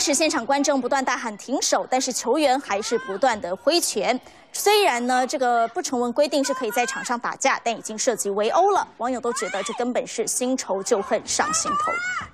时现场观众不断大喊停手，但是球员还是不断的挥拳。虽然呢，这个不成文规定是可以在场上打架，但已经涉及围殴了，网友都觉得这根本是新仇旧恨上心头。